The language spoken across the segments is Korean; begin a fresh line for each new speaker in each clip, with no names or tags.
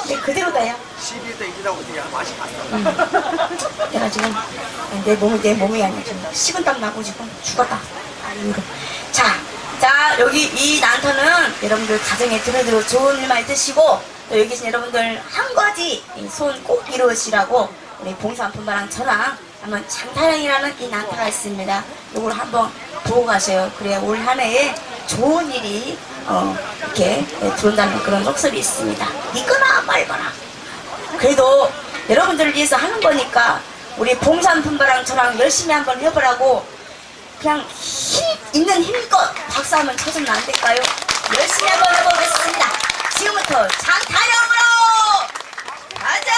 그대로다요.
12대 1이라고 되게 맛이 갔어.
내가 지금 내 몸이 아니야. 지금 식은땀 나고 지금 죽었다. 아이고. 자, 여기 이 난타는 여러분들 가정에 들어도 좋은 일만 드시고, 또 여기 계신 여러분들 한 가지 소원 꼭 이루시라고 우리 봉사분바랑 저랑 한번 장타령이라는 이 난타가 있습니다. 이걸 한번 보고 가세요. 그래야 올 한 해에 좋은 일이 이렇게 들어온다는 그런 속설이 있습니다. 믿거나 말거나. 그래도 여러분들을 위해서 하는 거니까 우리 봉사분바랑 저랑 열심히 한번 해보라고 그냥 있는 힘껏 박수 한번 쳐주면 안 될까요? 열심히 한번 해보겠습니다. 지금부터 장타령으로 가자!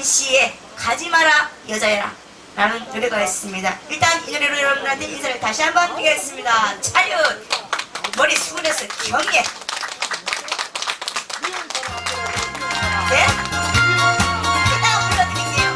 이수진 씨의 가지마라 여자야 라는 노래가 있습니다. 일단 이 노래로 여러분들한테 인사를 다시 한번 드리겠습니다. 차렷! 머리 수그려서 경례! 네? 이따가 불러드릴게요.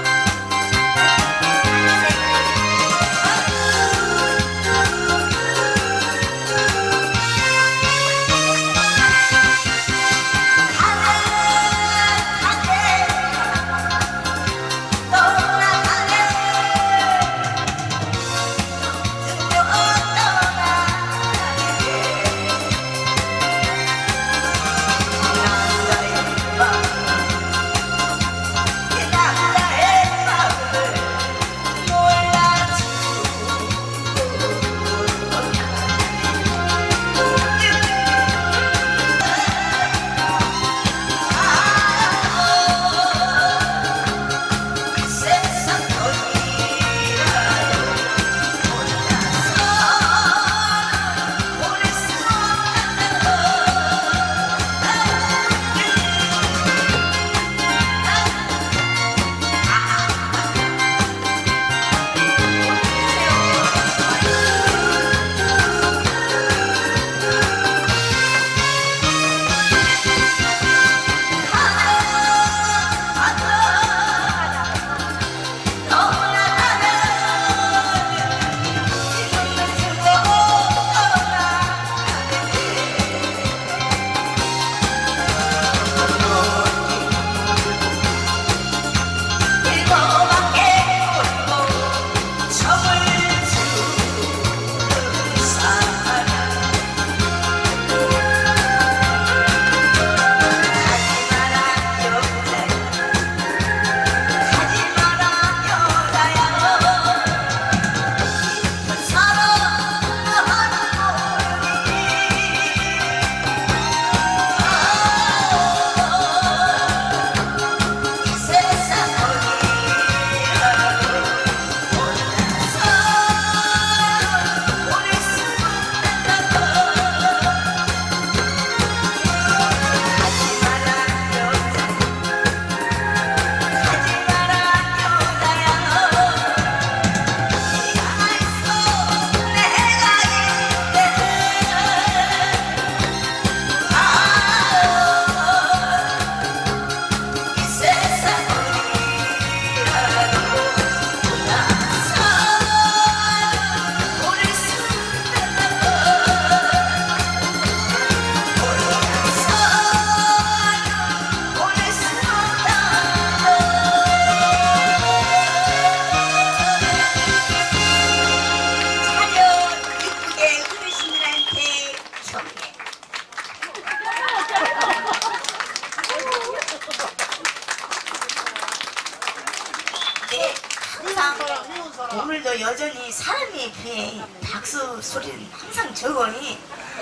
오늘도 여전히 사람에 비해 박수 소리는 항상 적으니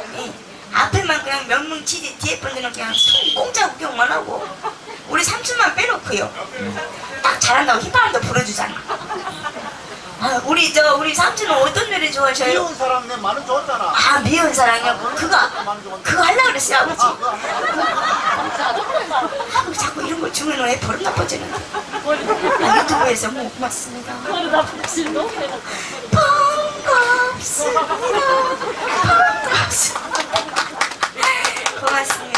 앞에만 그냥 명문 치지 뒤에 분들은 그냥 손 공짜 구경만 하고 우리 삼촌만 빼놓고요. 딱 잘한다고 휘파람도 불어주잖아. 아, 우리 삼촌은 어떤 노래 좋아하셔요?
미운 사람 내 많은 좋았잖아.
아, 미운 사랑이요? 그거 하려고 그랬어요, 아버지. 자꾸 이런 걸 주면 왜 버릇 나빠지는데. 아, 유튜브에서 뭐 고맙습니다. 반갑습니다. 반갑습니다. 고맙습니다.